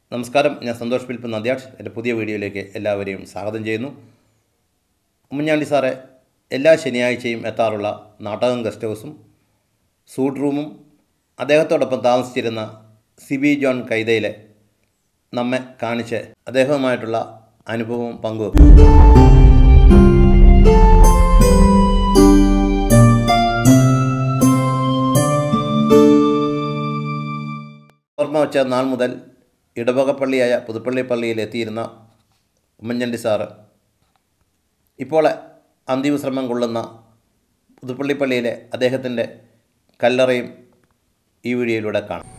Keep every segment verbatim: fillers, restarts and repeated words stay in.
നമസ്കാരം, ഞാൻ സന്തോഷ് ഫിലിപ്പ് നന്ദ്യാട്ട്. എൻ്റെ പുതിയ വീഡിയോയിലേക്ക് എല്ലാവരെയും സ്വാഗതം ചെയ്യുന്നു. ഉമ്മൻചാണ്ടി സാറെ എല്ലാ ശനിയാഴ്ചയും എത്താറുള്ള നാട്ടകം ഗസ്റ്റ് ഹൗസും സൂട്ട് റൂമും അദ്ദേഹത്തോടൊപ്പം താമസിച്ചിരുന്ന സിബി ജോൺ കൈതയിലെ നമ്മെ കാണിച്ച് അദ്ദേഹവുമായിട്ടുള്ള അനുഭവം പങ്കുവെക്കും. ഓർമ്മ വെച്ച നാൾ മുതൽ ഇടവകപ്പള്ളിയായ പുതുപ്പള്ളി പള്ളിയിൽ എത്തിയിരുന്ന ഉമ്മൻചാണ്ടി സാറ് ഇപ്പോൾ അന്തിമശ്രമം കൊള്ളുന്ന പുതുപ്പള്ളി പള്ളിയിലെ അദ്ദേഹത്തിൻ്റെ കല്ലറയും ഈ വീഡിയോയിലൂടെ കാണാം.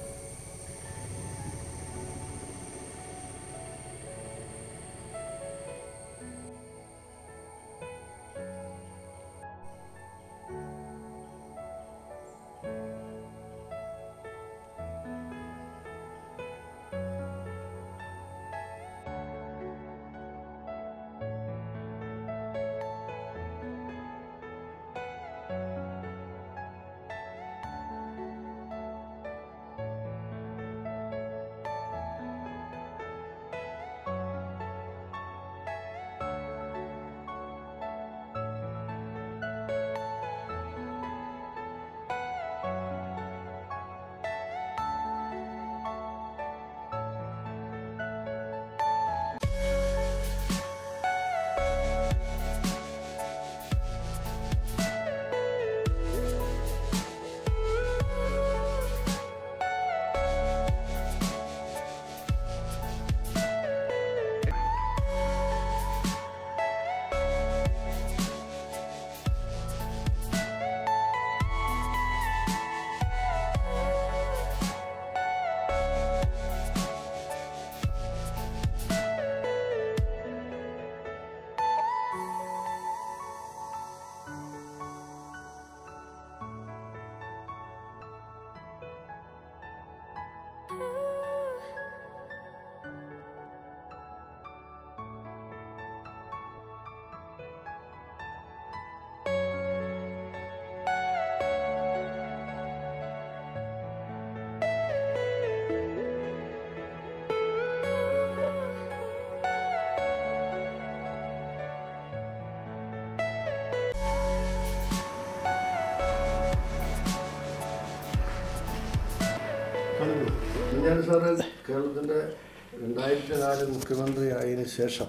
ഉമ്മൻചാണ്ടി സാറ് കേരളത്തിൻ്റെ രണ്ടായിരത്തി നാല് മുഖ്യമന്ത്രി ആയതിനു ശേഷം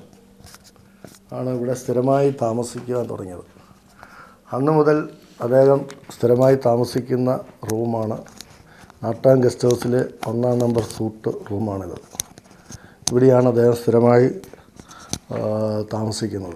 ആണ് ഇവിടെ സ്ഥിരമായി താമസിക്കാൻ തുടങ്ങിയത്. അന്ന് മുതൽ അദ്ദേഹം സ്ഥിരമായി താമസിക്കുന്ന റൂമാണ് നാട്ടകം ഗസ്റ്റ് ഹൗസിലെ ഒന്നാം നമ്പർ സൂട്ട് റൂമാണിത്. ഇവിടെയാണ് അദ്ദേഹം സ്ഥിരമായി താമസിക്കുന്നത്.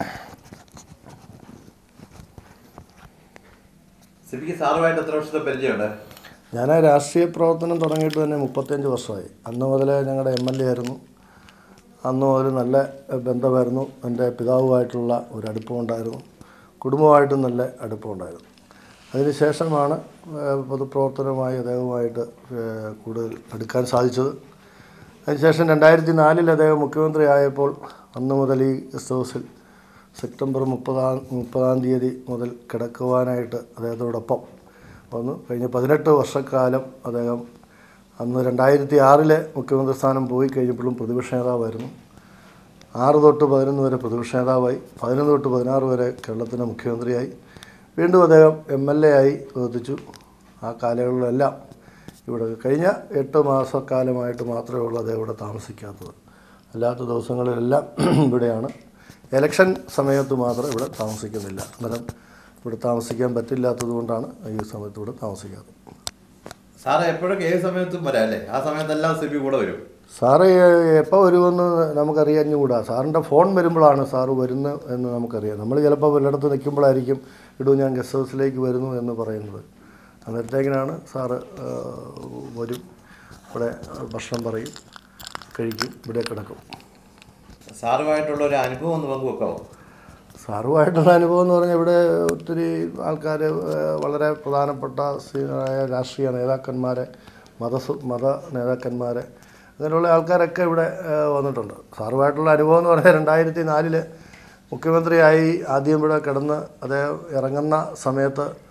സിബിക്ക് സാറുമായിട്ട് എത്ര വർഷത്തെ പരിചയമുണ്ട്? ഞാൻ രാഷ്ട്രീയ പ്രവർത്തനം തുടങ്ങിയിട്ട് തന്നെ മുപ്പത്തഞ്ച് വർഷമായി. അന്ന് മുതലേ ഞങ്ങളുടെ എം എൽ എ ആയിരുന്നു. അന്ന് മുതൽ നല്ല ബന്ധമായിരുന്നു. എൻ്റെ പിതാവുമായിട്ടുള്ള ഒരു അടുപ്പമുണ്ടായിരുന്നു, കുടുംബമായിട്ടും നല്ല അടുപ്പമുണ്ടായിരുന്നു. അതിന് ശേഷമാണ് പൊതുപ്രവർത്തനവുമായി അദ്ദേഹവുമായിട്ട് കൂടുതൽ അടുക്കാൻ സാധിച്ചത്. അതിനുശേഷം രണ്ടായിരത്തി നാലിൽ അദ്ദേഹം മുഖ്യമന്ത്രി ആയപ്പോൾ അന്ന് മുതൽ ഈ ഗസ്റ്റ് ഹൗസിൽ സെപ്റ്റംബർ മുപ്പതാം മുപ്പതാം തീയതി മുതൽ കിടക്കുവാനായിട്ട് അദ്ദേഹത്തോടൊപ്പം വന്നു. കഴിഞ്ഞ പതിനെട്ട് വർഷക്കാലം അദ്ദേഹം അന്ന് രണ്ടായിരത്തി ആറിലെ മുഖ്യമന്ത്രി സ്ഥാനം പോയി കഴിഞ്ഞപ്പോഴും പ്രതിപക്ഷ നേതാവായിരുന്നു. ആറ് തൊട്ട് പതിനൊന്ന് വരെ പ്രതിപക്ഷ നേതാവായി, പതിനൊന്ന് തൊട്ട് പതിനാറ് വരെ കേരളത്തിൻ്റെ മുഖ്യമന്ത്രിയായി, വീണ്ടും അദ്ദേഹം എം എൽ എ ആയി പ്രവർത്തിച്ചു. ആ കാലയളവിലെല്ലാം ഇവിടെ കഴിഞ്ഞ എട്ട് മാസക്കാലമായിട്ട് മാത്രമേ ഉള്ളൂ അദ്ദേഹം ഇവിടെ താമസിക്കാത്തത്. അല്ലാത്ത ദിവസങ്ങളിലെല്ലാം ഇവിടെയാണ്. എലക്ഷൻ സമയത്ത് മാത്രം ഇവിടെ താമസിക്കുന്നില്ല. അന്നേരം ഇവിടെ താമസിക്കാൻ പറ്റില്ലാത്തത് കൊണ്ടാണ് ഈ സമയത്ത് ഇവിടെ താമസിക്കാത്തത്. സാറ് എപ്പോഴൊക്കെ ഏത് സമയത്തും വരാം അല്ലേ? ആ സമയത്തെല്ലാം സിബി കൂടെ വരും. സാറ് എപ്പോൾ വരുമെന്ന് നമുക്കറിയാഞ്ഞുകൂടാ. സാറിൻ്റെ ഫോൺ വരുമ്പോഴാണ് സാറ് വരുന്നത് എന്ന് നമുക്കറിയാം. നമ്മൾ ചിലപ്പോൾ വല്ലയിടത്ത് നിൽക്കുമ്പോഴായിരിക്കും ഇടൂ ഞാൻ ഗസ്റ്റ് ഹൗസിലേക്ക് വരുന്നു എന്ന് പറയുന്നത്. അന്നേരത്തേക്കിനാണ് സാറ് വരും, ഇവിടെ ഭക്ഷണം പറയും, കഴിക്കും, ഇവിടെ കിടക്കും. സാറുമായിട്ടുള്ള ഒരു അനുഭവം ഒന്ന് പങ്കുവെക്കാമോ? സാറുമായിട്ടുള്ള അനുഭവം എന്ന് പറഞ്ഞാൽ ഇവിടെ ഒത്തിരി ആൾക്കാർ, വളരെ പ്രധാനപ്പെട്ട രാഷ്ട്രീയ നേതാക്കന്മാരെ, മത മത നേതാക്കന്മാരെ, അങ്ങനെയുള്ള ആൾക്കാരൊക്കെ ഇവിടെ വന്നിട്ടുണ്ട്. സാറുമായിട്ടുള്ള അനുഭവം എന്ന് പറഞ്ഞാൽ രണ്ടായിരത്തി നാലില് മുഖ്യമന്ത്രിയായി ആദ്യം ഇവിടെ കിടന്ന് അദ്ദേഹം ഇറങ്ങുന്ന സമയത്ത്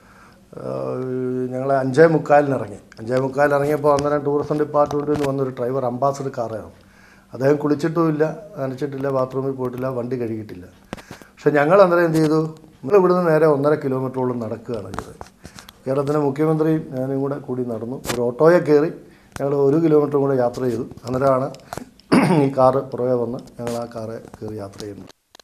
ഞങ്ങൾ അഞ്ചേ മുക്കാലിന് ഇറങ്ങി അഞ്ചേ മുക്കാലിന് ഇറങ്ങിയപ്പോൾ അന്നേരം ടൂറിസം ഡിപ്പാർട്ട്മെൻറ്റിൽ നിന്ന് വന്നൊരു ഡ്രൈവർ അംബാസഡർ കാറാണ്. അദ്ദേഹം കുളിച്ചിട്ടുമില്ല, നനച്ചിട്ടില്ല, ബാത്റൂമിൽ പോയിട്ടില്ല, വണ്ടി കഴുകിയിട്ടില്ല. പക്ഷേ ഞങ്ങൾ അന്നേരം എന്ത് ചെയ്തു, നമ്മൾ ഇവിടുന്ന് നേരെ ഒന്നര കിലോമീറ്ററോളം നടക്കുകയാണ് ചെയ്തത്. കേരളത്തിലെ മുഖ്യമന്ത്രിയും ഞാനും കൂടെ കൂടി നടന്നു. ഒരു ഓട്ടോയെ കയറി ഞങ്ങൾ ഒരു കിലോമീറ്റർ കൂടെ യാത്ര ചെയ്തു. അന്നേരമാണ് ഈ കാറ് പുറകെ വന്ന് ഞങ്ങൾ ആ കാറ് കയറി യാത്ര ചെയ്യുന്നത്.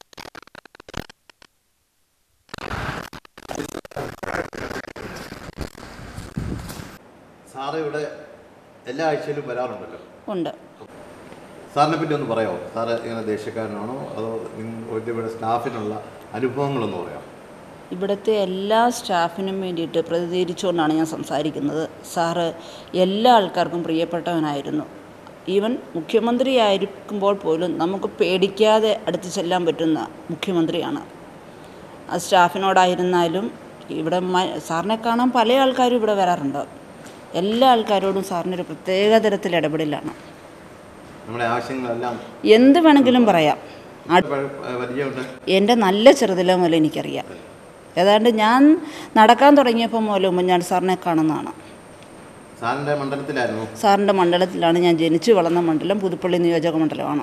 സാറ് ഇവിടെ എല്ലാ ആഴ്ചയിലും വരാറുണ്ടല്ലോ. ഉണ്ട്. സാറിനെ പറ്റി ഒന്ന് പറയാമോ? സാറ് ഇങ്ങനെ ദേശക്കാരനാണോ അതോ ഇവിടെ സ്റ്റാഫിനുള്ള അനുഭവങ്ങളൊന്ന് പറയാമോ? ഇവിടുത്തെ എല്ലാ സ്റ്റാഫിനും വേണ്ടിയിട്ട് പ്രതിനിധീകരിച്ചുകൊണ്ടാണ് ഞാൻ സംസാരിക്കുന്നത്. സാറ് എല്ലാ ആൾക്കാർക്കും പ്രിയപ്പെട്ടവനായിരുന്നു. ഈവൻ മുഖ്യമന്ത്രി ആയിരിക്കുമ്പോൾ പോലും നമുക്ക് പേടിക്കാതെ അടുത്ത് ചെല്ലാൻ പറ്റുന്ന മുഖ്യമന്ത്രിയാണ്. ആ സ്റ്റാഫിനോടായിരുന്നാലും ഇവിടെ സാറിനെ കാണാൻ പല ആൾക്കാരും ഇവിടെ വരാറുണ്ട്. എല്ലാ ആൾക്കാരോടും സാറിനൊരു പ്രത്യേക തരത്തിൽ ഇടപെടലാണ്. നമ്മുടെ ആവശ്യങ്ങളെല്ലാം എന്ത് വേണമെങ്കിലും പറയാം. എൻ്റെ നല്ല ചെറുതിലെ മുതൽ എനിക്കറിയാം. ഏതാണ്ട് ഞാൻ നടക്കാൻ തുടങ്ങിയപ്പോൾ മുതൽ ഉമ്മൻചാണ്ടി സാറിനെ കാണുന്നതാണ്. സാറിൻ്റെ മണ്ഡലത്തിലായിരുന്നു? സാറിൻ്റെ മണ്ഡലത്തിലാണ് ഞാൻ ജനിച്ചു വളർന്ന മണ്ഡലം പുതുപ്പള്ളി നിയോജക മണ്ഡലമാണ്.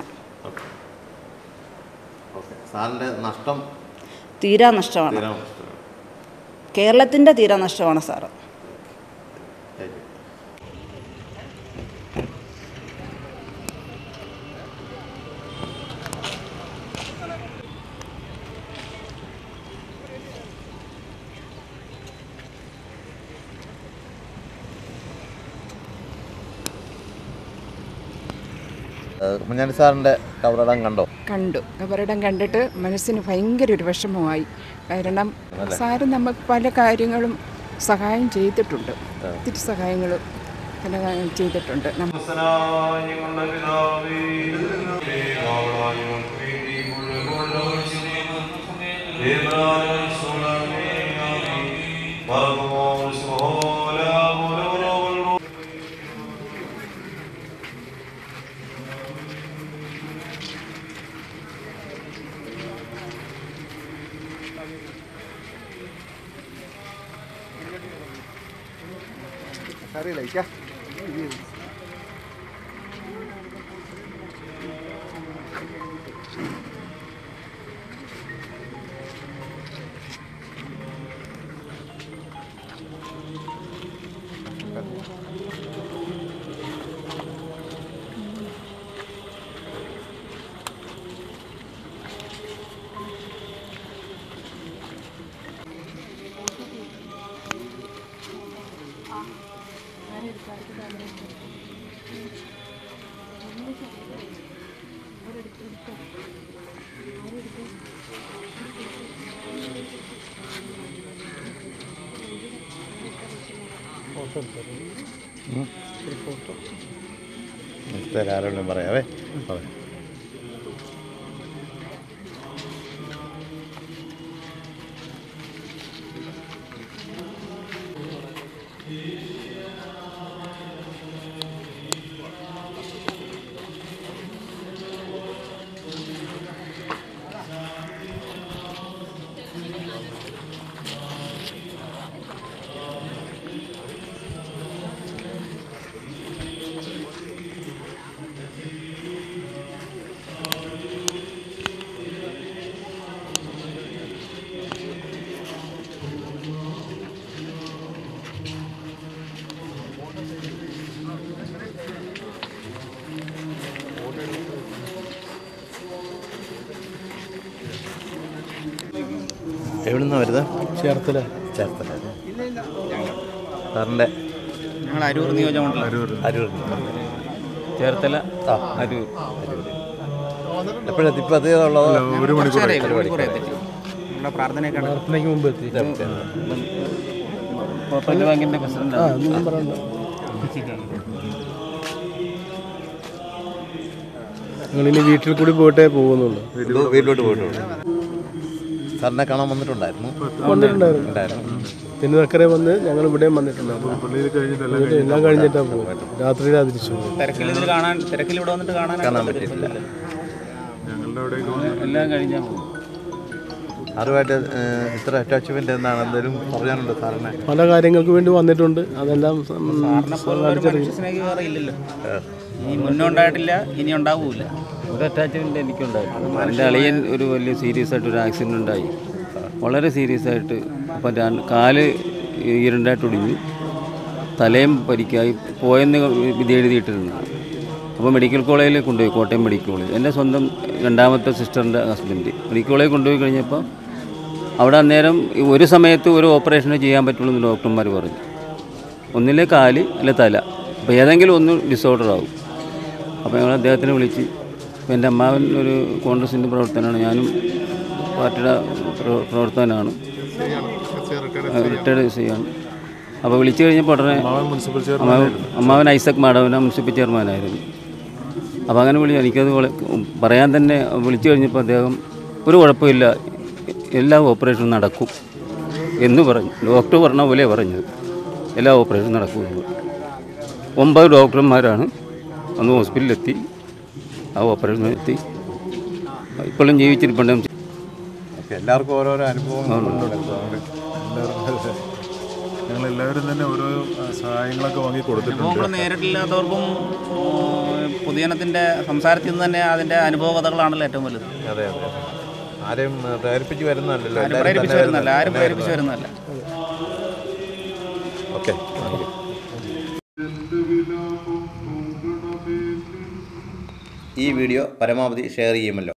സാറിൻ്റെ നഷ്ടം തീരാ നഷ്ടമാണ്. കേരളത്തിൻ്റെ തീരാ നഷ്ടമാണ് സാറ്. ഉമ്മൻചാണ്ടി സാറിൻ്റെ കബറിടം കണ്ടോ? കണ്ടു. കബറിടം കണ്ടിട്ട് മനസ്സിന് ഭയങ്കര ഒരു വിഷമമായി. കാരണം സാറ് നമുക്ക് പല കാര്യങ്ങളും സഹായം ചെയ്തിട്ടുണ്ട്. ഒത്തിരി സഹായങ്ങൾ പല ചെയ്തിട്ടുണ്ട്. അറിയില്ല. ആരോടും പറയാവേ. എവിടെ നിന്നാണ് വരുന്നത്? ചേർത്തല. ചേർത്തല. സാറിൻ്റെ ഞങ്ങൾ അരൂർ നിയോജകമണ്ഡലം. അരൂർ അരൂർ ചേർത്തല. ആ അരൂർ. എപ്പോഴെത്തി? ഇപ്പോൾ അതേയുള്ളത് ഒരു മണിക്കൂർ നമ്മുടെ പ്രാർത്ഥനയൊക്കെ പ്രാർത്ഥനയ്ക്ക് മുമ്പ് എത്തി. കോപ്പറേറ്റീവ് ബാങ്കിൻ്റെ പ്രസിഡന്റ്. ഞങ്ങളിനി വീട്ടിൽ കൂടി പോയിട്ടേ പോകുന്നുള്ളൂ. വീട്ടിലോട്ട് പോയിട്ടുണ്ട്. സാറിനെ കാണാൻ വന്നിട്ടുണ്ടായിരുന്നു? വന്നിട്ടുണ്ടായിരുന്നു. പിന്നെ അക്കരെ വന്ന് ഞങ്ങൾ ഇവിടെയും വന്നിട്ടുണ്ടായിരുന്നു. എല്ലാം കഴിഞ്ഞിട്ടാണ് പോകും. രാത്രിയിലാ തിരിച്ചു പോകും. തിരക്കിൽ ഇതിൽ കാണാൻ തിരക്കിൽ ഇവിടെ വന്നിട്ട് കാണാൻ കാണാൻ പറ്റിയിട്ടില്ല. എല്ലാം കഴിഞ്ഞാൽ പോകും. അതുമായിട്ട് ഇത്ര അറ്റാച്ച്മെൻ്റ് എന്നാണ് എന്തെങ്കിലും പറയാനുണ്ട് സാറിനെ? പല കാര്യങ്ങൾക്ക് വേണ്ടി വന്നിട്ടുണ്ട്, അതെല്ലാം വേറെ ഇല്ലല്ലോ, ഈ മുന്നേ ഉണ്ടായിട്ടില്ല, ഇനി ഉണ്ടാവൂല. ഒരു അറ്റാച്ച്മെൻ്റ് എനിക്കുണ്ടായിരുന്നു. എൻ്റെ അളിയൻ ഒരു വലിയ സീരിയസ് ആയിട്ട് ഒരു ആക്സിഡൻ്റ് ഉണ്ടായി, വളരെ സീരിയസ് ആയിട്ട്. അപ്പം കാല് ഈരണ്ടായിട്ട് ഒടിഞ്ഞു, തലയും പരിക്കായി, പോയെന്ന് വിധി എഴുതിയിട്ടിരുന്നു. അപ്പോൾ മെഡിക്കൽ കോളേജിൽ കൊണ്ടുപോയി, കോട്ടയം മെഡിക്കൽ കോളേജ്. എൻ്റെ സ്വന്തം രണ്ടാമത്തെ സിസ്റ്ററിൻ്റെ ഹസ്ബൻഡ് മെഡിക്കൽ കോളേജിൽ കൊണ്ടുപോയി കഴിഞ്ഞപ്പോൾ അവിടെ അന്നേരം ഒരു സമയത്ത് ഒരു ഓപ്പറേഷനെ ചെയ്യാൻ പറ്റുള്ളൂ എന്ന് ഡോക്ടർമാർ പറഞ്ഞു. ഒന്നിലെ കാല് അല്ലെ തല, അപ്പോൾ ഏതെങ്കിലും ഒന്ന് ഡിസോർഡർ ആവും. അപ്പോൾ ഞങ്ങൾ അദ്ദേഹത്തിനെ വിളിച്ച്, അപ്പോൾ എൻ്റെ അമ്മാവൻ ഒരു കോൺഗ്രസിൻ്റെ പ്രവർത്തനമാണ്, ഞാനും പാർട്ടിയുടെ പ്രവർത്തകനാണ്, റിട്ടയർഡ് ചെയ്യാണ്. അപ്പോൾ വിളിച്ചു കഴിഞ്ഞപ്പോൾ ഉടനെ അമ്മാവൻ ഐസക് മാധവന മുനിസിപ്പൽ ചെയർമാനായിരുന്നു. അപ്പോൾ അങ്ങനെ വിളി എനിക്കത് പറയാൻ തന്നെ വിളിച്ചു കഴിഞ്ഞപ്പോൾ അദ്ദേഹം ഒരു കുഴപ്പമില്ല, എല്ലാ ഓപ്പറേഷനും നടക്കും എന്ന് പറഞ്ഞു. ഡോക്ടർ പറഞ്ഞ പോലെ പറഞ്ഞത്, എല്ലാ ഓപ്പറേഷനും നടക്കും. ഒമ്പത് ഡോക്ടർമാരാണ് അന്ന് ഹോസ്പിറ്റലിലെത്തി, ആ ഓപ്പറേഷൻ എത്തി, ഇപ്പോഴും ജീവിച്ചിരിപ്പുണ്ട്. എല്ലാവർക്കും ഓരോരോ അനുഭവങ്ങളുണ്ട്. ഞങ്ങളെല്ലാവരും തന്നെ ഓരോ സഹായങ്ങളൊക്കെ വാങ്ങി കൊടുത്തിട്ടുണ്ട്. അനുഭവങ്ങൾ നേരിട്ടില്ലാത്തവർക്കും പൊതുജനത്തിൻ്റെ സംസാരത്തിൽ നിന്ന് തന്നെ അതിൻ്റെ അനുഭവ കഥകളാണല്ലോ ഏറ്റവും വലുത്. അതെ അതെ, ആരെയും പ്രേരിപ്പിച്ച് വരുന്നതല്ലല്ലോ, ആരും പ്രേരിപ്പിച്ച് വരുന്നതല്ല ആരും പ്രേരിപ്പിച്ച് വരുന്നതല്ല ഓക്കെ. ഈ വീഡിയോ പരമാവധി ഷെയർ ചെയ്യുമല്ലോ.